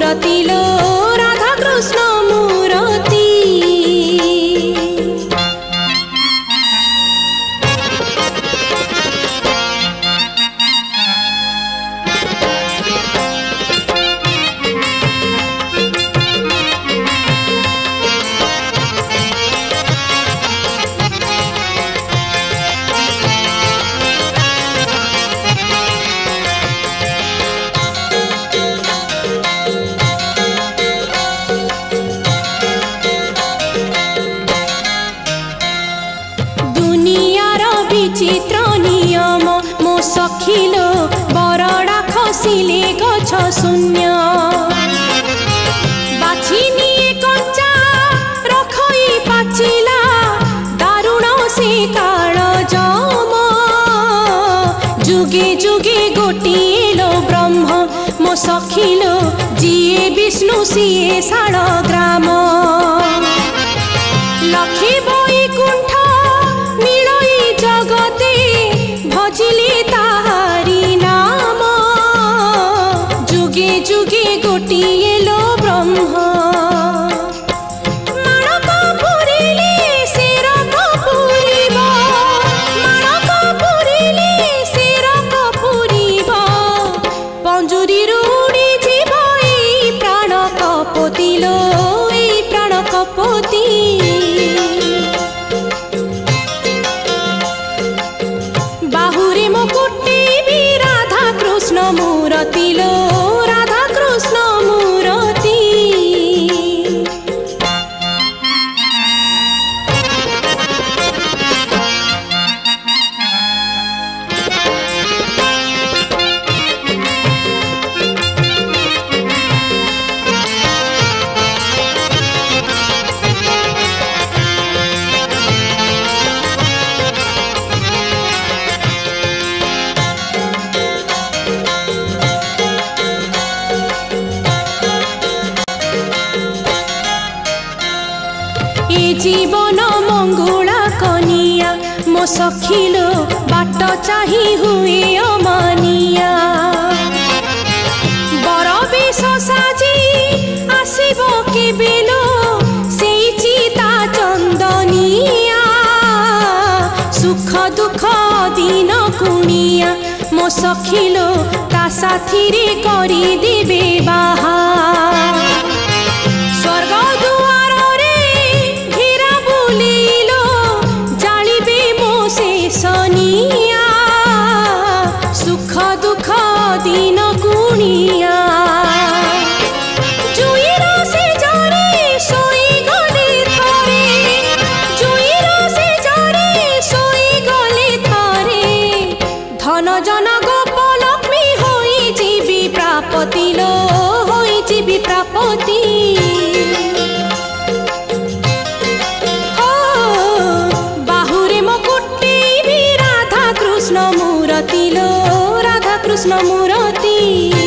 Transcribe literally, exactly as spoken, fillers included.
मूरति लो राधा कृष्ण मूरति। चित्र नियम मो सखिलो बरड़ा खसिले गछ शून्य बाछी निये कंचा रखई पाचिला दारुण से काल जम जुगे जुगे गोटिए लो ब्रह्म मो सखिलो जिए विष्णु सिए शाल ग्राम लक्ष्मी बैकुंठ जगते भजिले ताहारी नाम जुगे जुगे गोटिए लो ब्रह्म माणक पुरिले शेरक पुरिब माणक पुरिले शेरक पुरिब पंजुरी उड़ी जीव एई प्राण कपति लो एई प्राण कपति। मूरति लो राधा कृष्ण मूरति। जीवन मंगुला कनिया मो सखिलो बाट चाही हुए अमानिया बर बेश साजी आसिब केबेलो सेई चिता चंदनिया सुख दुख दिन कुनिया मो सखिलो ता साथी रे करी देबे बाहा स्वर्ग दुआर सनिया सुख दुख दिन कुनिया जुईर से जरे सोई गले थारे जुईर से जरे सोई गले थारे धन जन गोप लक्ष्मी होई जीवी प्रापति लो होई जीवी प्रापति। कृष्ण मूरति लो राधा कृष्ण मूरति।